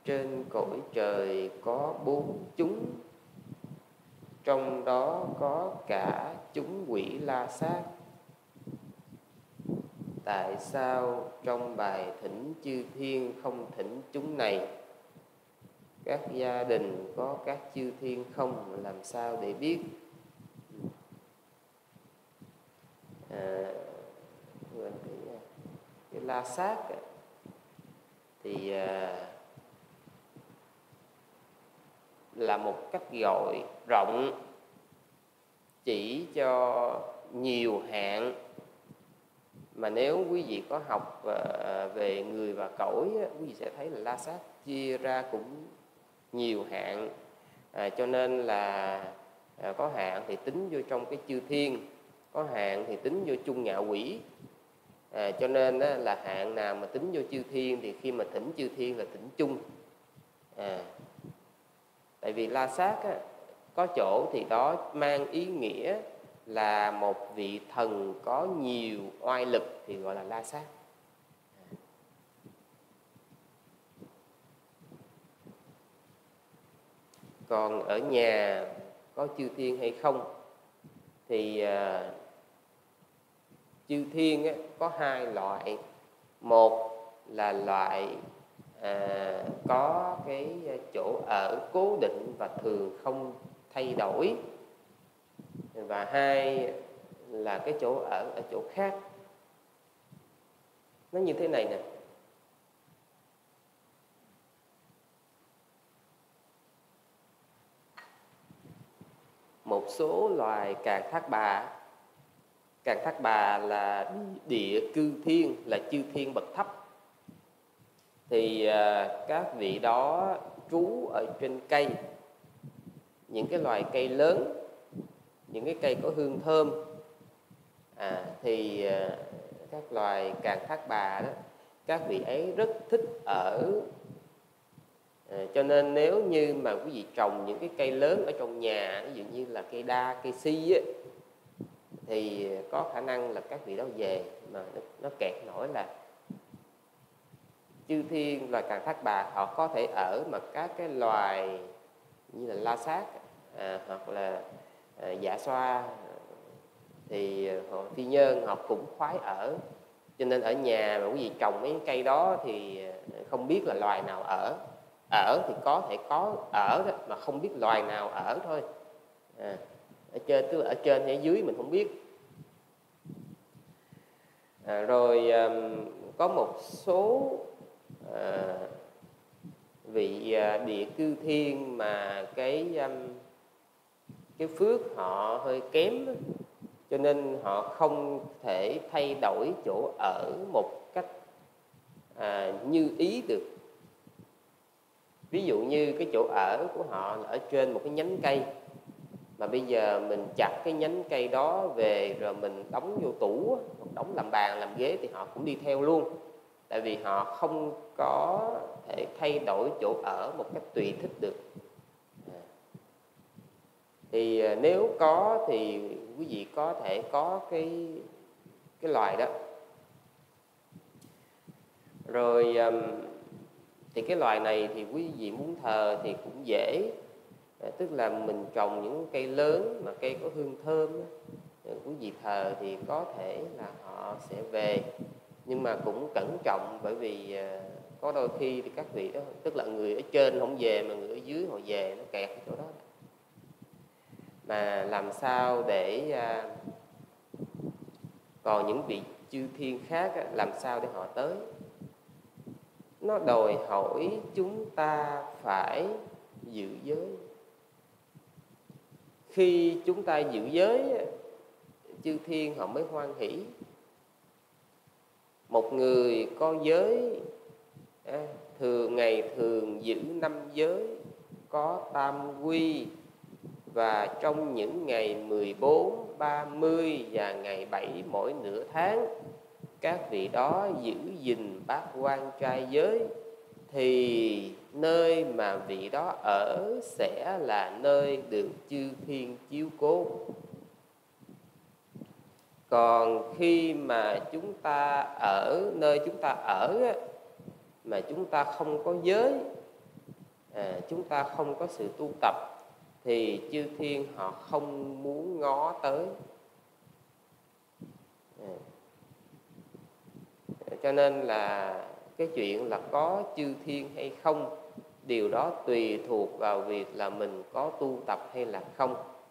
Trên cõi trời có 4 chúng, trong đó có cả chúng quỷ La Sát. Tại sao trong bài thỉnh chư thiên không thỉnh chúng này? Các gia đình có các chư thiên không, làm sao để biết? Cái La Sát thì là một cách gọi rộng chỉ cho nhiều hạng, mà nếu quý vị có học về người và cõi, quý vị sẽ thấy là La Sát chia ra cũng nhiều hạng, cho nên là có hạng thì tính vô trong cái chư thiên, có hạng thì tính vô chung ngạ quỷ. Cho nên là hạng nào mà tính vô chư thiên thì khi mà thỉnh chư thiên là thỉnh chung. Tại vì La Sát có chỗ thì đó mang ý nghĩa là một vị thần có nhiều oai lực thì gọi là La Sát. Còn ở nhà có chư thiên hay không thì chư thiên có hai loại. Một là loại có cái chỗ ở cố định và thường không thay đổi, và hai là cái chỗ ở chỗ khác. Nó như thế này nè. Một số loài Càn Thác Bà. Càn Thác Bà là địa cư thiên, là chư thiên bậc thấp. Thì các vị đó trú ở trên cây, những cái loài cây lớn, những cái cây có hương thơm. Thì các loài Càn Thác Bà đó, các vị ấy rất thích ở. Cho nên nếu như mà quý vị trồng những cái cây lớn ở trong nhà, ví dụ như là cây đa, cây si á, thì có khả năng là các vị đó về mà nó kẹt nổi là chư thiên, loài Càn Thác Bà họ có thể ở, mà các cái loài như là La Sát hoặc là Dạ Xoa thì họ phi nhân họ cũng khoái ở. Cho nên ở nhà mà quý vị trồng mấy cây đó thì không biết là loài nào ở. Ở thì có thể có ở đó, mà không biết loài nào ở thôi. Ở trên, tức là ở trên hay ở dưới mình không biết. Rồi có một số vị địa cư thiên mà cái phước họ hơi kém đó, cho nên họ không thể thay đổi chỗ ở một cách như ý được. Ví dụ như cái chỗ ở của họ là ở trên một cái nhánh cây, mà bây giờ mình chặt cái nhánh cây đó về rồi mình đóng vô tủ, đóng làm bàn làm ghế thì họ cũng đi theo luôn. Tại vì họ không có thể thay đổi chỗ ở một cách tùy thích được. Thì nếu có thì quý vị có thể có cái loài đó. Rồi thì cái loài này thì quý vị muốn thờ thì cũng dễ. Tức là mình trồng những cây lớn mà cây có hương thơm đó, quý vị thờ thì có thể là họ sẽ về. Nhưng mà cũng cẩn trọng, bởi vì có đôi khi thì các vị đó, tức là người ở trên không về mà người ở dưới họ về, nó kẹt ở chỗ đó. Mà làm sao để còn những vị chư thiên khác làm sao để họ tới? Nó đòi hỏi chúng ta phải giữ giới. Khi chúng ta giữ giới, chư thiên họ mới hoan hỷ. Một người có giới, ngày thường giữ 5 giới, có tam quy, và trong những ngày 14, 30 và ngày 7 mỗi nửa tháng, các vị đó giữ gìn bát quan trai giới, thì nơi mà vị đó ở sẽ là nơi được chư thiên chiếu cố. Còn khi mà chúng ta ở nơi chúng ta ở mà chúng ta không có giới, chúng ta không có sự tu tập thì chư thiên họ không muốn ngó tới. Cho nên là cái chuyện là có chư thiên hay không, điều đó tùy thuộc vào việc là mình có tu tập hay là không.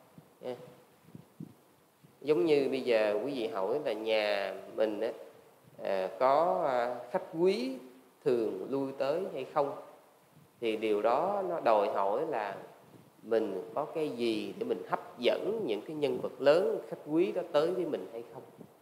Giống như bây giờ quý vị hỏi là nhà mình có khách quý thường lui tới hay không, thì điều đó nó đòi hỏi là mình có cái gì để mình hấp dẫn những cái nhân vật lớn khách quý đó tới với mình hay không.